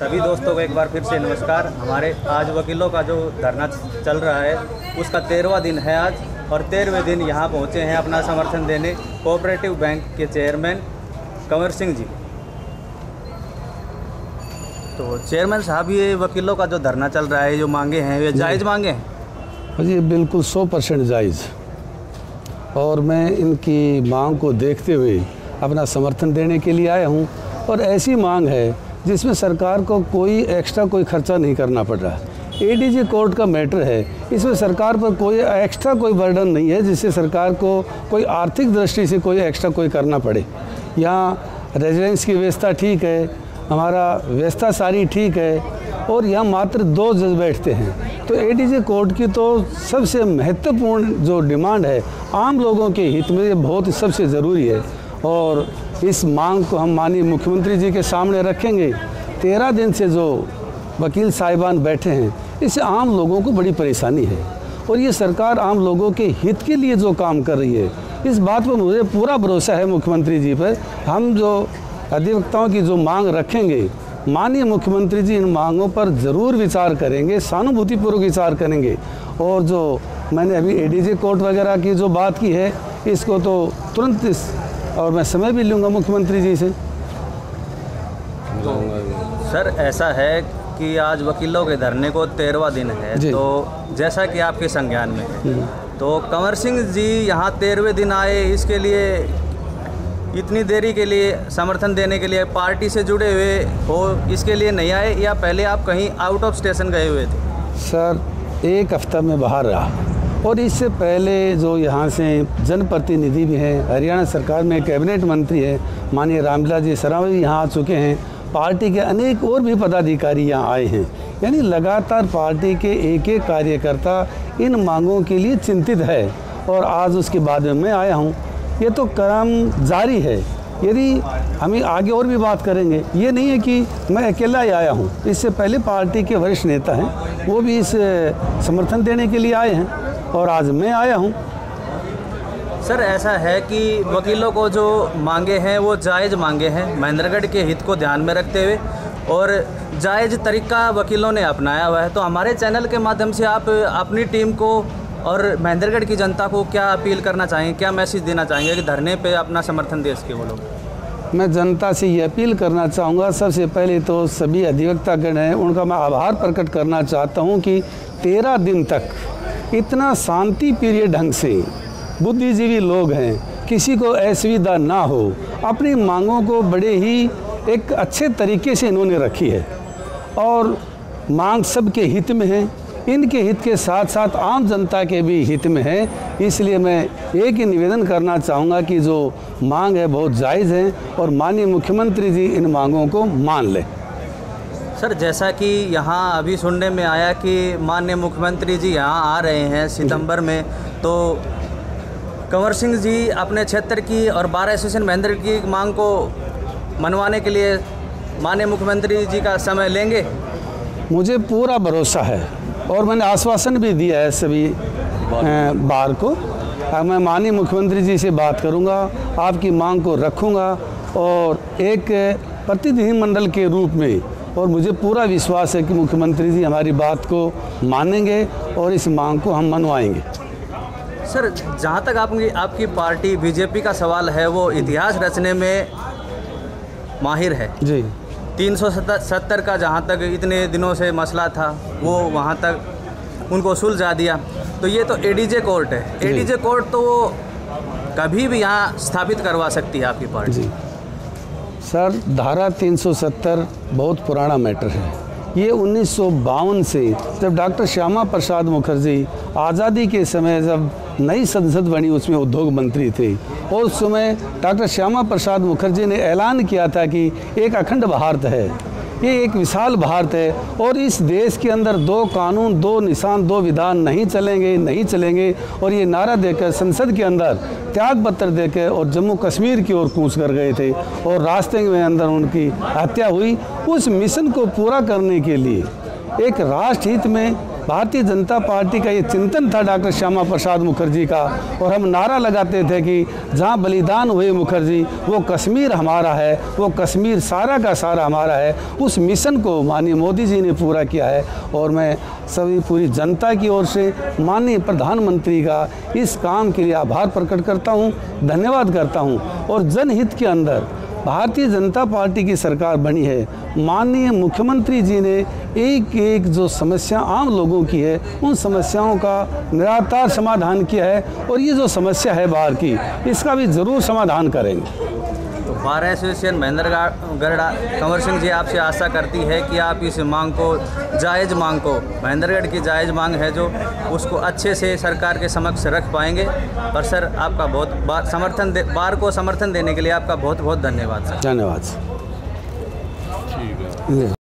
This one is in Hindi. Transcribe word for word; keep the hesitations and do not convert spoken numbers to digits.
सभी दोस्तों को एक बार फिर से नमस्कार। हमारे आज वकीलों का जो धरना चल रहा है उसका तेरहवां दिन है आज, और तेरहवें दिन यहाँ पहुँचे हैं अपना समर्थन देने कोऑपरेटिव बैंक के चेयरमैन कंवर सिंह जी। तो चेयरमैन साहब, ये वकीलों का जो धरना चल रहा है, जो मांगे हैं, वे जायज़ मांगे हैं? जी बिल्कुल सौ परसेंट जायज़, और मैं इनकी मांग को देखते हुए अपना समर्थन देने के लिए आया हूँ। और ऐसी मांग है जिसमें सरकार को कोई एक्स्ट्रा कोई खर्चा नहीं करना पड़ रहा। एडीजे कोर्ट का मैटर है, इसमें सरकार पर कोई एक्स्ट्रा कोई बर्डन नहीं है जिससे सरकार को कोई आर्थिक दृष्टि से कोई एक्स्ट्रा कोई करना पड़े। यहाँ रेजिडेंस की व्यवस्था ठीक है, हमारा व्यवस्था सारी ठीक है, और यहाँ मात्र दो जज बैठते हैं। तो एडीजे कोर्ट की तो सबसे महत्वपूर्ण जो डिमांड है आम लोगों के हित में, ये बहुत सबसे ज़रूरी है। और इस मांग को हम माननीय मुख्यमंत्री जी के सामने रखेंगे। तेरह दिन से जो वकील साहिबान बैठे हैं, इससे आम लोगों को बड़ी परेशानी है, और ये सरकार आम लोगों के हित के लिए जो काम कर रही है, इस बात पर मुझे पूरा भरोसा है मुख्यमंत्री जी पर। हम जो अधिवक्ताओं की जो मांग रखेंगे, माननीय मुख्यमंत्री जी इन मांगों पर ज़रूर विचार करेंगे, सहानुभूतिपूर्वक विचार करेंगे। और जो मैंने अभी एडीजे कोर्ट वगैरह की जो बात की है, इसको तो तुरंत इस और मैं समय भी लूँगा मुख्यमंत्री जी से। तो सर, ऐसा है कि आज वकीलों के धरने को तेरहवां दिन है, तो जैसा कि आपके संज्ञान में है, तो कंवर सिंह जी यहाँ तेरहवें दिन आए, इसके लिए इतनी देरी के लिए समर्थन देने के लिए पार्टी से जुड़े हुए हो, इसके लिए नहीं आए, या पहले आप कहीं आउट ऑफ स्टेशन गए हुए थे? सर, एक हफ्ता में बाहर रहा, और इससे पहले जो यहाँ से जनप्रतिनिधि भी हैं, हरियाणा सरकार में कैबिनेट मंत्री है माननीय रामविलास जी शर्मा भी यहाँ आ चुके हैं, पार्टी के अनेक और भी पदाधिकारी यहाँ आए हैं। यानी लगातार पार्टी के एक एक कार्यकर्ता इन मांगों के लिए चिंतित है, और आज उसके बाद में मैं आया हूँ। ये तो क्रम जारी है, यदि हम आगे और भी बात करेंगे। ये नहीं है कि मैं अकेला ही आया हूँ, इससे पहले पार्टी के वरिष्ठ नेता हैं, वो भी इस समर्थन देने के लिए आए हैं, और आज मैं आया हूँ। सर, ऐसा है कि वकीलों को जो मांगे हैं वो जायज़ मांगे हैं, महेंद्रगढ़ के हित को ध्यान में रखते हुए, और जायज़ तरीका वकीलों ने अपनाया हुआ है। तो हमारे चैनल के माध्यम से आप अपनी टीम को और महेंद्रगढ़ की जनता को क्या अपील करना चाहेंगे, क्या मैसेज देना चाहेंगे कि धरने पे अपना समर्थन दे सके वो लोग? मैं जनता से ये अपील करना चाहूँगा, सबसे पहले तो सभी अधिवक्तागण हैं, उनका मैं आभार प्रकट करना चाहता हूँ कि तेरह दिन तक इतना शांति प्रिय ढंग से बुद्धिजीवी लोग हैं, किसी को असुविधा ना हो, अपनी मांगों को बड़े ही एक अच्छे तरीके से इन्होंने रखी है, और मांग सबके हित में है, इनके हित के साथ साथ आम जनता के भी हित में है। इसलिए मैं एक ही निवेदन करना चाहूँगा कि जो मांग है बहुत जायज़ है, और माननीय मुख्यमंत्री जी इन मांगों को मान लें। सर, जैसा कि यहाँ अभी सुनने में आया कि माननीय मुख्यमंत्री जी यहाँ आ रहे हैं सितंबर में, तो कंवर सिंह जी अपने क्षेत्र की और बार एसोसिएशन महेंद्र की मांग को मनवाने के लिए माननीय मुख्यमंत्री जी का समय लेंगे? मुझे पूरा भरोसा है, और मैंने आश्वासन भी दिया है सभी बार को। मैं माननीय मुख्यमंत्री जी से बात करूंगा, आपकी मांग को रखूंगा, और एक प्रतिनिधिमंडल के रूप में, और मुझे पूरा विश्वास है कि मुख्यमंत्री जी हमारी बात को मानेंगे और इस मांग को हम मनवाएंगे। सर, जहाँ तक आपकी आपकी पार्टी बीजेपी का सवाल है, वो इतिहास रचने में माहिर है जी। तीन सौ सत्तर का जहाँ तक इतने दिनों से मसला था, वो वहाँ तक उनको सुलझा दिया। तो ये तो एडीजे कोर्ट है, एडीजे कोर्ट तो वो कभी भी यहाँ स्थापित करवा सकती है आपकी पार्टी जी। सर, धारा तीन सौ सत्तर बहुत पुराना मैटर है। ये उन्नीस सौ बावन से, जब डॉक्टर श्यामा प्रसाद मुखर्जी आज़ादी के समय जब नई संसद बनी, उसमें उद्योग मंत्री थे, और उस समय डॉक्टर श्यामा प्रसाद मुखर्जी ने ऐलान किया था कि एक अखंड भारत है, ये एक विशाल भारत है, और इस देश के अंदर दो कानून, दो निशान, दो विधान नहीं चलेंगे, नहीं चलेंगे। और ये नारा देकर संसद के अंदर त्याग पत्र देकर और जम्मू कश्मीर की ओर कूच कर गए थे, और रास्ते में अंदर उनकी हत्या हुई। उस मिशन को पूरा करने के लिए एक राष्ट्रहित में भारतीय जनता पार्टी का ये चिंतन था डॉक्टर श्यामा प्रसाद मुखर्जी का, और हम नारा लगाते थे कि जहाँ बलिदान हुए मुखर्जी वो कश्मीर हमारा है, वो कश्मीर सारा का सारा हमारा है। उस मिशन को माननीय मोदी जी ने पूरा किया है, और मैं सभी पूरी जनता की ओर से माननीय प्रधानमंत्री का इस काम के लिए आभार प्रकट करता हूँ, धन्यवाद करता हूँ। और जनहित के अंदर भारतीय जनता पार्टी की सरकार बनी है। माननीय मुख्यमंत्री जी ने एक एक जो समस्या आम लोगों की है उन समस्याओं का निराकार समाधान किया है, और ये जो समस्या है बाढ़ की, इसका भी ज़रूर समाधान करेंगे। तो बार एसोसिएशन महेंद्रगढ़ कंवर सिंह जी आपसे आशा करती है कि आप इस मांग को, जायज़ मांग को, महेंद्रगढ़ की जायज़ मांग है जो, उसको अच्छे से सरकार के समक्ष रख पाएंगे। पर सर आपका बहुत बार समर्थन दे, बार को समर्थन देने के लिए आपका बहुत बहुत धन्यवाद सर। धन्यवाद।